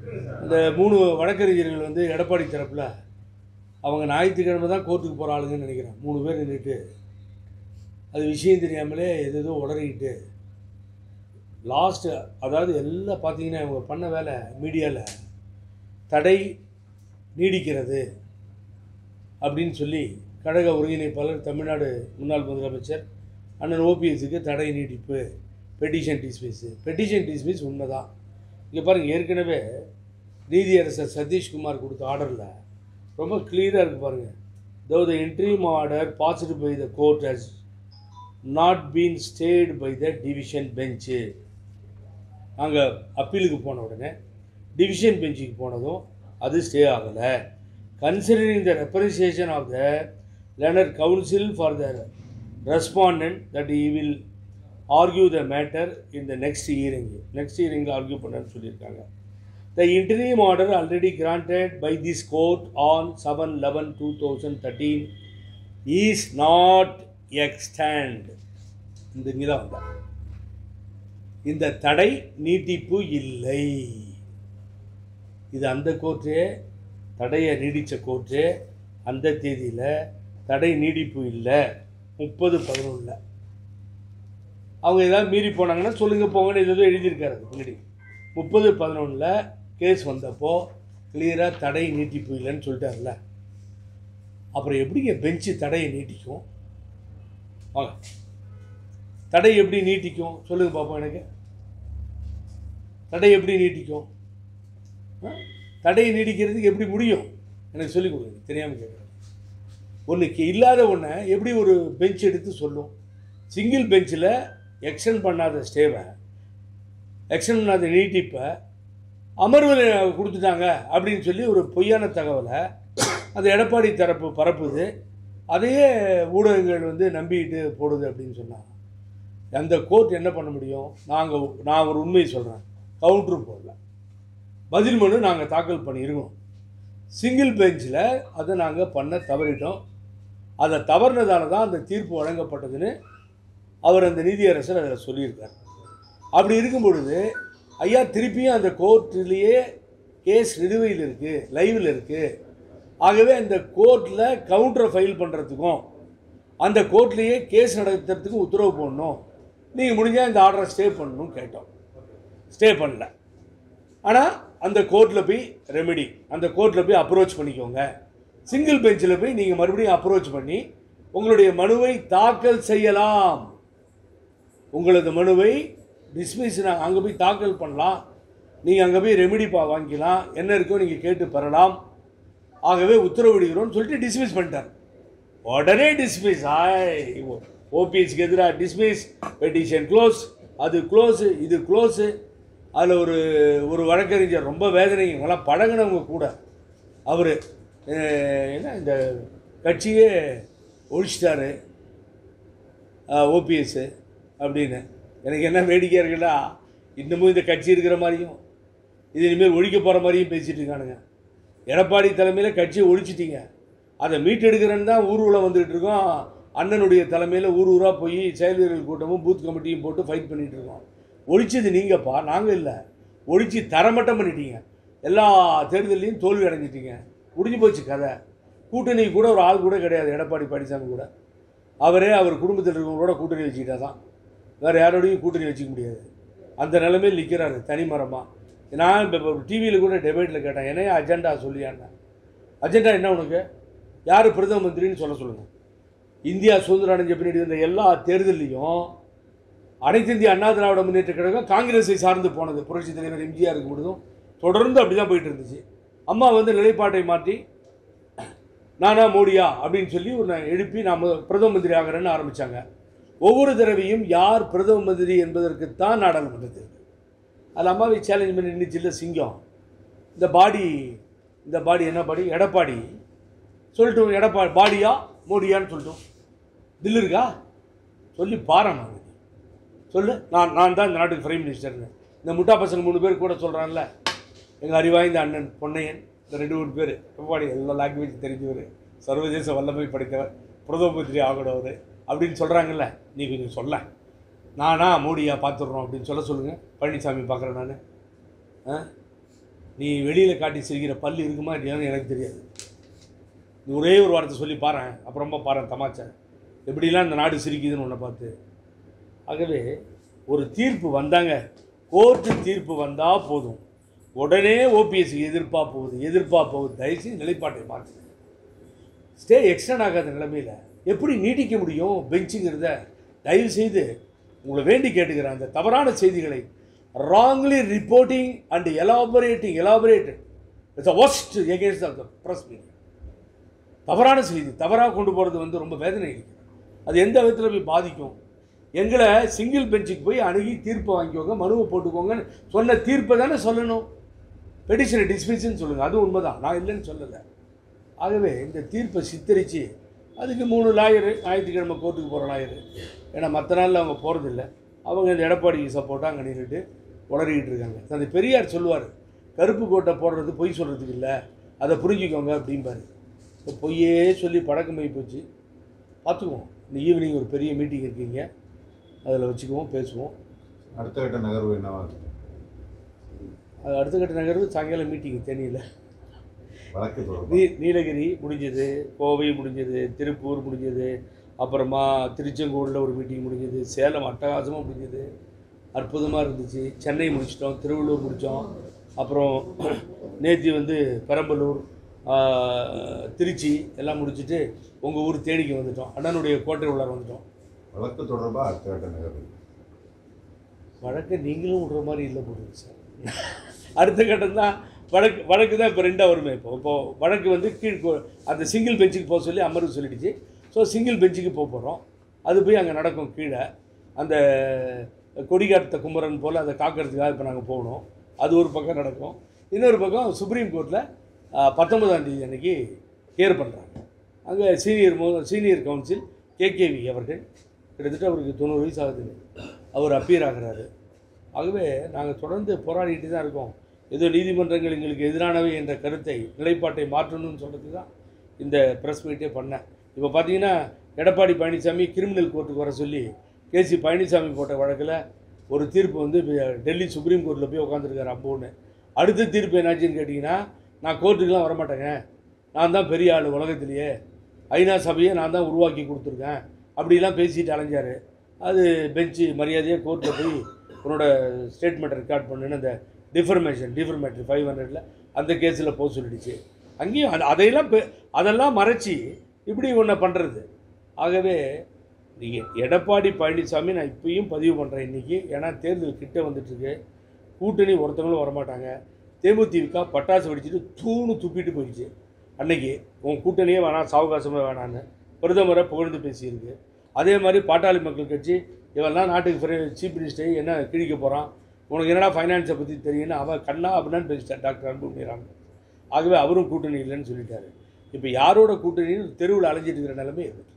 இந்த 3 வழக்கறிஞர்கள் வந்து எடப்பாடி தரப்பில் அவங்க ஞாயிற்றுக்கிழமை தான் கோர்ட்டுக்கு போகிற ஆளுங்கன்னு நினைக்கிறேன். 3 பேர் நின்றுட்டு அது விஷயம் தெரியாமலே எதோ உளறிக்கிட்டு லாஸ்ட்டு, அதாவது எல்லாம் பார்த்தீங்கன்னா இவங்க பண்ண வேலை மீடியாவில் தடை நீடிக்கிறது அப்படின்னு சொல்லி கழக ஒருங்கிணைப்பாளர் தமிழ்நாடு முன்னாள் முதலமைச்சர் அண்ணன் ஓபிஎஸ்க்கு தடை நீடிப்பு, பெட்டிஷன் டிஸ்மிஸ் உண்மை தான். இங்கே பாருங்கள், ஏற்கனவே நீதியரசர் சதீஷ்குமார் கொடுத்த ஆர்டரில் ரொம்ப கிளியராக இருக்குது பாருங்கள். though the interim order passed by the court has not been stayed by the division bench. நாங்கள் அப்பீலுக்கு போன உடனே டிவிஷன் பெஞ்சுக்கு போனதும் அது ஸ்டே ஆகலை. Considering the representation of the learned counsel for the respondent that he will argue the matter in the next hearing argue பண்ணன்னு சொல்லியிருக்காங்க. The interim order already granted by this court on 7/11/2013 is not extant. இங்கே தான் வந்தா இந்த தடை நீட்டிப்பு இல்லை. இது அந்த கோர்ட்டே, தடையை நீடித்த கோர்ட்டே அந்த தேதியில் தடை நீடிப்பு இல்லை 30/11. அவங்க ஏதாவது மீறி போனாங்கன்னா சொல்லுங்கள் போங்கன்னு ஏதோ எழுதியிருக்காரு. முன்னாடி 30/11 கேஸ் வந்தப்போ கிளியராக தடை நீட்டிப்பு இல்லைன்னு சொல்லிட்டார்ல. அப்புறம் எப்படிங்க பெஞ்சு தடையை நீட்டிக்கும்? வாங்க, தடை எப்படி நீட்டிக்கும் சொல்லுங்கள் பார்ப்போம். எனக்கு தடை எப்படி நீட்டிக்கும்? தடையை நீடிக்கிறதுக்கு எப்படி முடியும் எனக்கு சொல்லிக் கொடுங்க. தெரியாமல் கேட்குறேன். ஒன்றுக்கு இல்லாத ஒன்றை எப்படி ஒரு பெஞ்ச் எடுத்து சொல்லும்? சிங்கிள் பெஞ்சில் எக்ஸ்டெண்ட் பண்ணாத ஸ்டேவை, எக்ஸ்டெண்ட் பண்ணாத நீட்டிப்பை அமர்வில் கொடுத்துட்டாங்க அப்படின்னு சொல்லி ஒரு பொய்யான தகவலை அந்த எடப்பாடி தரப்பு பரப்புது. அதையே ஊடகங்கள் வந்து நம்பிக்கிட்டு போடுது அப்படின்னு சொன்னாங்க. அந்த கோர்ட் என்ன பண்ண முடியும்? நான் ஒரு உண்மையை சொல்கிறேன், கவுண்ட்ரு போடல, பதில் மனு நாங்கள் தாக்கல் பண்ணியிருக்கோம். சிங்கிள் பெஞ்சில் அதை நாங்கள் பண்ண தவறிட்டோம். அதை தவறுனதால தான் அந்த தீர்ப்பு வழங்கப்பட்டதுன்னு அவர் அந்த நீதியரசர் அதில் சொல்லியிருக்கார். அப்படி இருக்கும் பொழுது ஐயா திருப்பியும் அந்த கோர்ட்டிலேயே கேஸ் நிலுவையில் இருக்குது, லைவில் இருக்குது. ஆகவே அந்த கோர்ட்டில் கவுண்டரை ஃபைல் பண்ணுறதுக்கும் அந்த கோர்ட்லேயே கேஸ் நடத்துறதுக்கும் உத்தரவு போடணும். நீங்கள் முடிஞ்சால் இந்த ஆர்டரை ஸ்டே பண்ணணும் கேட்டோம். ஸ்டே பண்ணல. ஆனால் அந்த கோர்ட்டில் போய் ரெமெடி, அந்த கோர்ட்டில் போய் அப்ரோச் பண்ணிக்கோங்க. சிங்கிள் பெஞ்சில் போய் நீங்கள் மறுபடியும் அப்ரோச் பண்ணி உங்களுடைய மனுவை தாக்கல் செய்யலாம். உங்களது மனுவை டிஸ்மிஸ் அங்கே போய் தாக்கல் பண்ணலாம். நீங்கள் அங்கே போய் ரெமெடி வாங்கிக்கலாம், என்ன இருக்கோ நீங்கள் கேட்டு பெறலாம். ஆகவே உத்தரவிடுகிறோன்னு சொல்லிட்டு டிஸ்மிஸ் பண்ணிட்டார். உடனே டிஸ்மிஸ், ஓபிஎஸ்க்கு எதிராக டிஸ்மிஸ், பெட்டிஷன் க்ளோஸ், அது க்ளோஸு, இது க்ளோஸு. அதில் ஒரு வழக்கறிஞர் ரொம்ப வேதனை, இவங்கெல்லாம் பழகினவங்க கூட, அவர் என்ன இந்த கட்சியே ஒழிச்சிட்டாரு ஓபிஎஸ்ஸு அப்படின்னு. எனக்கு என்ன வேடிக்கையாக இருக்குன்னா, இன்னமும் இந்த கட்சி இருக்கிற மாதிரியும் இது இனிமேல் ஒழிக்க போகிற மாதிரியும் பேசிகிட்டு இருக்கானுங்க. எடப்பாடி தலைமையில் கட்சியை ஒழிச்சிட்டிங்க, அதை மீட்டெடுக்கிறேன்னு தான் ஊர்வலம் வந்துக்கிட்டு இருக்கோம். அண்ணனுடைய தலைமையில் ஊராக போய் செயல் வீரர்கள் கூட்டமும் பூத் கமிட்டியும் போட்டு ஃபைட் பண்ணிகிட்டு இருக்கோம். ஒழிச்சது நீங்கப்பா, நாங்கள் இல்லை. ஒழிச்சு தரமட்டம் பண்ணிட்டீங்க. எல்லா தேர்தலையும் தோல்வி அடைஞ்சிட்டீங்க. முடிஞ்சு போச்சு கதை. கூட்டணி கூட ஒரு ஆள் கூட கிடையாது எடப்பாடி பழனிசாமி கூட. அவரே அவர் குடும்பத்தில் இருக்கிறவங்களோட கூட்டணி வச்சுக்கிட்டா தான், வேறு யாரோடையும் கூட்டணி வச்சுக்க முடியாது. அந்த நிலைமையில் நிற்கிறாரு தனிமரமாக. நான் இப்போ டிவியில் கூட டிபேட்டில் கேட்டேன், என்னையா அஜெண்டா சொல்லியான்னு. அஜெண்டா என்ன உனக்கு? யார் பிரதம மந்திரின்னு சொல்லுங்கள். இந்தியா சுதந்திரம் அடைஞ்ச பின்னாடி இருந்த எல்லா தேர்தலையும் அனைத்து இந்திய அண்ணா திராவிட முன்னேற்ற கழகம் காங்கிரஸை சார்ந்து போனது. புரட்சி தலைவர் எம்ஜிஆர் இருக்கும் பொழுதும் தொடர்ந்து அப்படி தான் போயிட்டு இருந்துச்சு. அம்மா வந்து நிலைப்பாட்டை மாற்றி நானா மோடியா அப்படின்னு சொல்லி ஒரு எழுப்பி நாம் பிரதம மந்திரி ஆகிறேன்னு ஆரம்பித்தாங்க. ஒவ்வொரு தடவையும் யார் பிரதம மந்திரி என்பதற்குத்தான் நாடாளுமன்ற தேர்தல். அது அம்மாவை சேலஞ்ச் பண்ணி நின்றுச்சில்ல சிங்கம். இந்த பாடி என்ன பாடி? எடப்பாடி சொல்லிட்டோம். எடப்பாடி பாடியா மோடியான்னு சொல்லிட்டோம். தில் இருக்கா சொல்லி பாருங்க, சொல்லு. நான் தான் இந்த நாட்டுக்கு பிரைம் மினிஸ்டர்னு. இந்த முட்டா பசங்க 3 பேர் கூட சொல்கிறான்ல, எங்கள் அறிவாய்ந்த அண்ணன் பொன்னையன், இந்த 2 பேர் எடப்பாடி எல்லா லாங்குவேஜ் தெரிஞ்சவர், சர்வதேச வல்லமை படைத்தவர், பிரதம மந்திரி ஆகணும் அப்படின்னு சொல்கிறாங்கல்ல. நீ கொஞ்சம் சொல்ல, நானா மோடியா பார்த்துட்றோம் அப்படின்னு சொல்லுங்கள். பழனிசாமி பார்க்குறேன் நான். நீ வெளியில் காட்டி சிரிக்கிற பல் இருக்குமா இல்லையான்னு எனக்கு தெரியாது. நீ ஒரே ஒரு வார்த்தை சொல்லி பாறேன், அப்புறமா பாறேன் தமாச்சை எப்படிலாம் இந்த நாடு சிரிக்குதுன்னு உன்னை பார்த்து. ஆகவே ஒரு தீர்ப்பு வந்தாங்க, கோர்ட்டு தீர்ப்பு வந்தால் போதும், உடனே ஓபிஎஸ்க்கு எதிர்ப்பாக போகுது. தயவுசெய்து நிலைப்பாட்டை மாற்றுங்க. ஸ்டே எக்ஸ்டெண்ட் ஆகாத நிலைமையில் எப்படி நீட்டிக்க முடியும் பெஞ்சுங்கிறத தயவுசெய்து உங்களை வேண்டி கேட்டுக்கிறேன். அந்த தவறான செய்திகளை wrongly reporting and elaborated it's a worst against the press media. தவறான செய்தி தவறாக கொண்டு போகிறது வந்து ரொம்ப வேதனை இருக்குது. அது எந்த விதத்தில் போய் பாதிக்கும்? எங்களை சிங்கிள் பெஞ்சுக்கு போய் அணுகி தீர்ப்பை வாங்கிக்கோங்க, மனுவை போட்டுக்கோங்கன்னு சொன்ன தீர்ப்பை தானே சொல்லணும். பெட்டிஷனை டிஸ்மிஸ்ன்னு சொல்லுங்கள், அது உண்மைதான், நான் இல்லைன்னு சொல்லலை. ஆகவே இந்த தீர்ப்பை சித்தரித்து அதுக்கு 3 லாயரு, ஞாயிற்றுக்கிழமை கோர்ட்டுக்கு போகிற லாயரு, ஏன்னா மற்ற நாளில் அவங்க போகிறதில்ல, அவங்க இந்த எடப்பாடிக்கு சப்போர்ட்டாக அங்கே நின்றுட்டு உளறிக்கிட்டு இருக்காங்க. அந்த பெரியார் சொல்லுவார், கருப்பு கோட்டை போடுறது பொய் சொல்கிறதுக்கு இல்லை, அதை புரிஞ்சுக்கோங்க அப்படிம்பாரு. இப்போ பொய்யே சொல்லி பழக்கமாகி போச்சு. பார்த்துக்குவோம். இந்த ஈவினிங் ஒரு பெரிய மீட்டிங் இருக்கீங்க, அதில் வச்சுக்குவோம், பேசுவோம். அடுத்த கட்ட நகர்வு என்னவா இருக்குது? அது அடுத்த கட்ட நகர்வு சாயங்காலம் மீட்டிங் தேனியில். நீலகிரி முடிஞ்சது, கோவை முடிஞ்சது, திருப்பூர் முடிஞ்சது, அப்புறமா திருச்செங்கோடில் ஒரு மீட்டிங் முடிஞ்சது, சேலம் அட்டகாசமாக முடிஞ்சது, அற்புதமாக இருந்துச்சு. சென்னை முடிச்சிட்டோம், திருவள்ளூர் முடித்தோம், அப்புறம் நேற்று வந்து பெரம்பலூர், திருச்சி எல்லாம் முடிச்சுட்டு உங்கள் ஊர் தேனிக்கு வந்துட்டோம், அண்ணனுடைய கோட்டை உள்ளார வந்துட்டோம். வழக்கு தொடர்பாக அடுத்த கட்ட நகர்வு வழக்கை நீங்களும் விடுற மாதிரி இல்லை போடுங்க சார். அடுத்த கட்டம் தான் வழக்கு தான் இப்போ 2ஆக வருமே. இப்போது வழக்கு வந்து அந்த சிங்கிள் பெஞ்சுக்கு போக சொல்லி அமர்வு சொல்லிடுச்சு. ஸோ சிங்கிள் பெஞ்சுக்கு போகிறோம், அது போய் அங்கே நடக்கும். கீழே அந்த கொடிகாத்த குமரன் போல் அதை காக்கிறதுக்காக இப்போ நாங்கள் போகணும். அது ஒரு பக்கம் நடக்கும். இன்னொரு பக்கம் சுப்ரீம் கோர்ட்டில் 19ஆம் தேதி அன்றைக்கி ஹியர் பண்ணுறாங்க. அங்கே சீனியர் கவுன்சில் கேகேவி அவர்கள், கிட்டத்தட்ட அவருக்கு 90 வயசு ஆகுது, அவர் அப்பியர் ஆகிறாரு. ஆகவே நாங்கள் தொடர்ந்து போராடிட்டு தான் இருக்கோம். ஏதோ நீதிமன்றங்கள் எங்களுக்கு எதிரானவை என்ற கருத்தை, நிலைப்பாட்டை மாற்றணும்னு சொல்கிறதுக்கு தான் இந்த ப்ரெஸ் மீட்டே பண்ணேன். இப்போ பார்த்தீங்கன்னா எடப்பாடி பழனிசாமி கிரிமினல் கோர்ட்டுக்கு வர சொல்லி கேசி பழனிசாமி போட்ட வழக்கில் ஒரு தீர்ப்பு வந்து டெல்லி சுப்ரீம் கோர்ட்டில் போய் உட்காந்துருக்காரு. அப்போன்னு அடுத்த தீர்ப்பு என்னாச்சுன்னு கேட்டிங்கன்னா, நான் கோர்ட்டுக்கெலாம் வரமாட்டேங்க, நான் தான் பெரிய ஆள் உலகத்திலேயே, ஐநா சபையை நான் தான் உருவாக்கி கொடுத்துருக்கேன் அப்படிலாம் பேசிட்டு அலைஞ்சார். அது பெஞ்சு மரியாதையாக கோர்ட்டில் போய் உன்னோட ஸ்டேட்மெண்ட்டை ரெக்கார்ட் பண்ணுன்னு அந்த டிஃபர்மேட்ரி 500ல் அந்த கேஸில் போக சொல்லிடுச்சு. அங்கேயும் அதெல்லாம் மறைச்சி இப்படி ஒன்றை பண்ணுறது. ஆகவே நீங்கள் எடப்பாடி பழனிசாமி நான் இப்பயும் பதிவு பண்ணுறேன் இன்றைக்கி, ஏன்னா தேர்தல் கிட்டே வந்துட்டுருக்கு. கூட்டணி ஒருத்தவங்களும் வரமாட்டாங்க. தேமுதிக பட்டாசு வெடிச்சிட்டு துப்பிட்டு போயிடுச்சு. அன்றைக்கி உன் கூட்டணியே வேணாம், சாவகாசமாக வேணான்னு பிரதமரை புகழ்ந்து பேசியிருக்கு. அதே மாதிரி பாட்டாளி மக்கள் கட்சி இவெல்லாம் நாட்டுக்கு சீஃப் மினிஸ்டர் என்ன கிழிக்க போகிறான், உனக்கு என்னடா ஃபைனான்ஸை பற்றி தெரியும்னு அவன் கண்ணா அப்படின்னு பேசிட்டார் டாக்டர் அன்புமணி ராமதாஸ். ஆகவே அவரும் கூட்டணி இல்லைன்னு சொல்லிட்டாரு. இப்போ யாரோட கூட்டணின்னு தெருவில் அலைஞ்சிட்டு இருக்கிற நிலைமை இருக்குது.